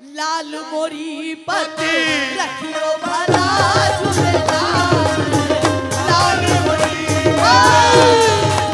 लाल मोरी पति रखियो भला झूलेलाल लाल मोरी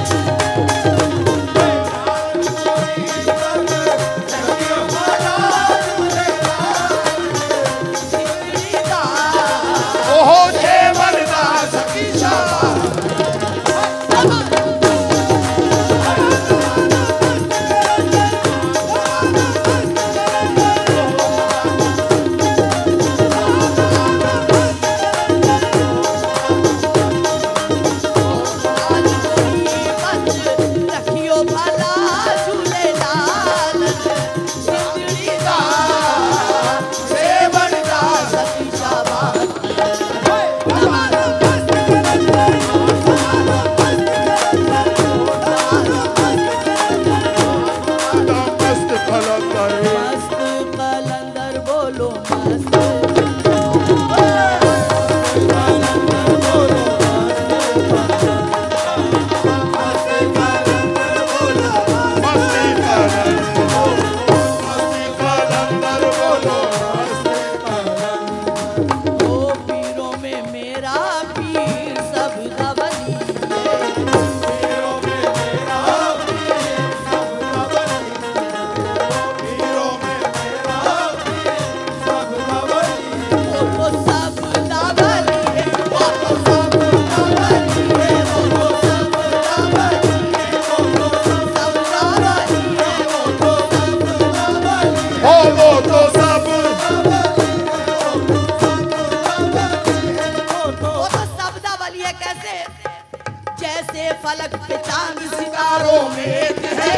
जैसे फलक पे चांद सितारों में एक है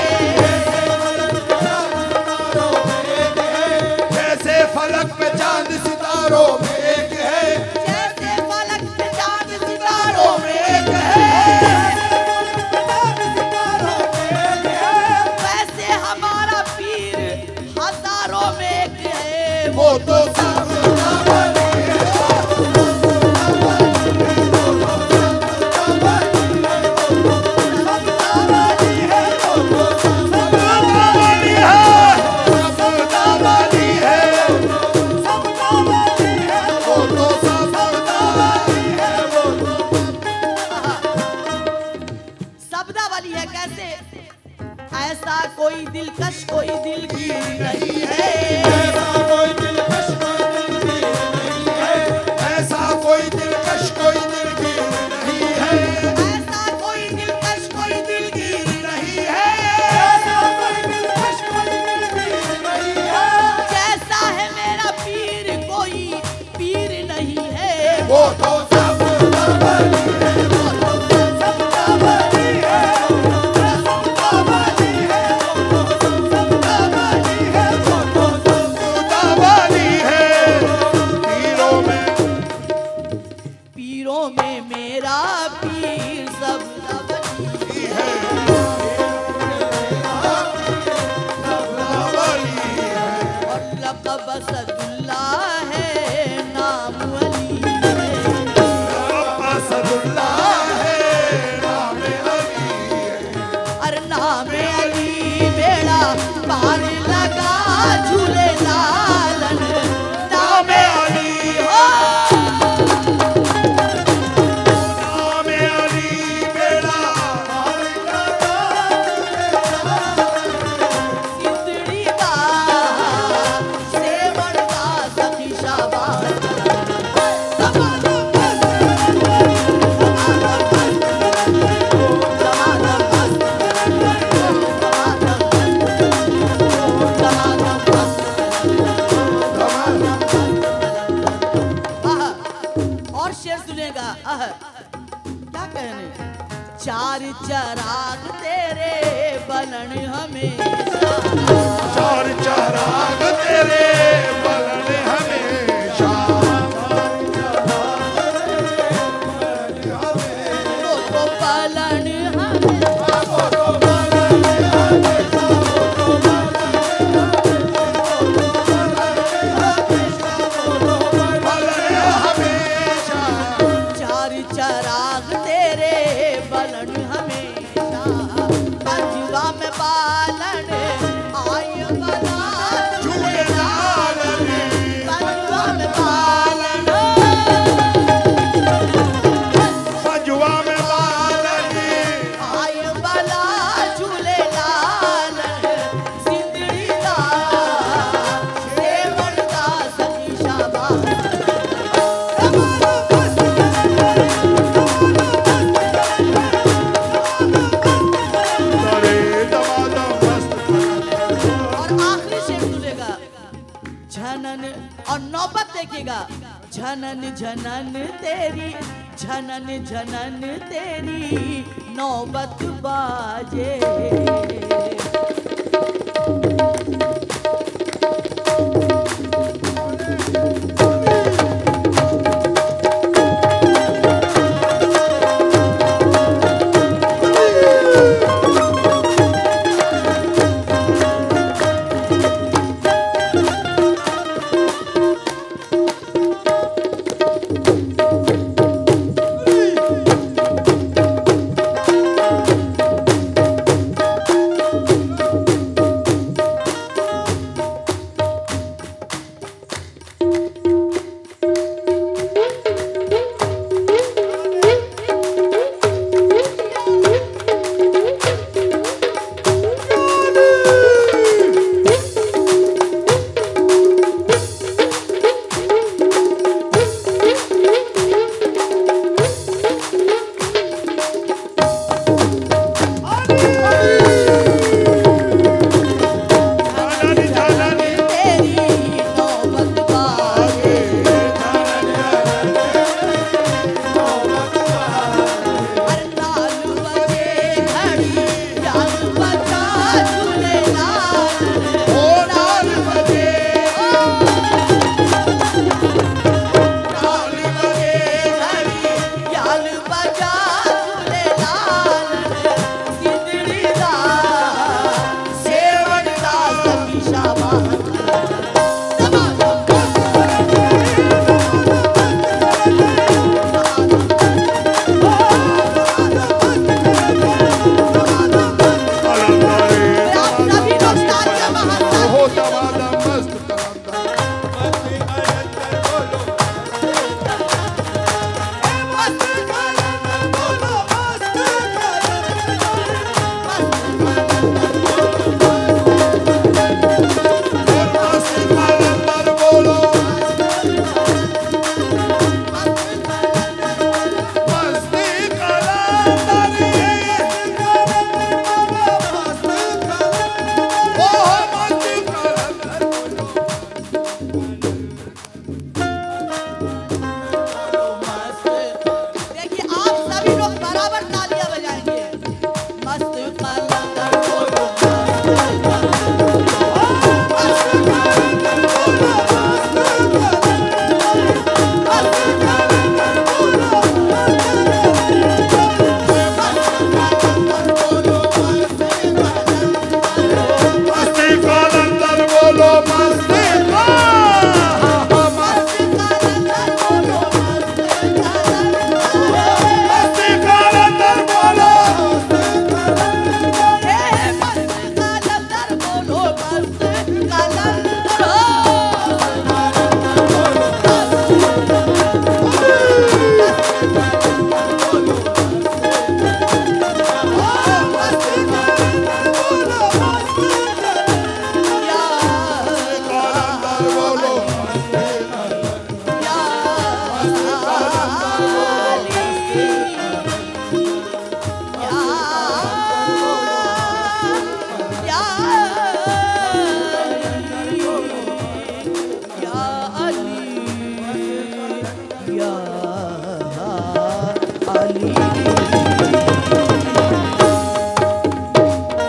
जैसे फलक पे चांद सितारों में एक है जैसे फलक पे चांद सितारों में एक है वैसे हमारा पीर हजारों में एक है वो तो ऐसा कोई दिलकश कोई दिलगीर नहीं है ऐसा कोई दिलकश कोई दिलगीर नहीं है ऐसा कोई दिलकश कोई दिलगीर नहीं है ऐसा कोई दिलकश कोई दिलगीर नहीं है ऐसा कोई दिलकश कोई दिलगीर नहीं है जैसा है मेरा पीर कोई पीर नहीं है वो तो सब बली है चार चराग तेरे बनन हमेशा चार चराग तेरे बनन हमेशा तो पालन चराग तेरे बलन हमेशा पंजुआ में पालन झनन और नौबत देखिएगा, झनन झनन तेरी, झनन झनन तेरी नौबत बाजे।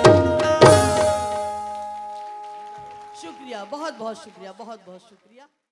शुक्रिया, बहुत बहुत शुक्रिया, बहुत बहुत शुक्रिया।